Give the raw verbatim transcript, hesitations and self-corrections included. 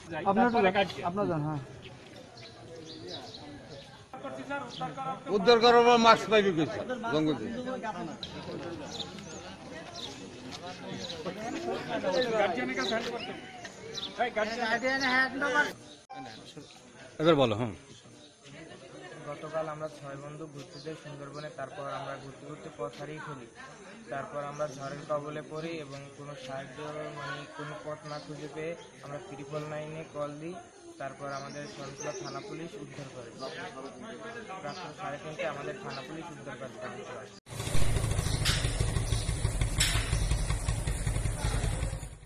উদ্ধার করার পর মাছ পাইবে গেছে জঙ্গল এবার বলো। হ্যাঁ, গতকাল আমরা ছয় বন্ধু ঘুরতে যাই সুন্দরবনে। তারপর আমরা ঘুরতে ঘুরতে পথ হারিয়ে ফেলি। তারপর আমরা ঝড়ের কবলে পড়ি এবং কোনো সাহায্য মানে কোনো পথ না খুঁজে পেয়ে আমরা ত্রিপল নাইনে কল দিই। তারপর আমাদের শরণখোলা থানা পুলিশ উদ্ধার করে। রাত্র সাড়ে তিনটে আমাদের থানা পুলিশ উদ্ধার কাজ করে।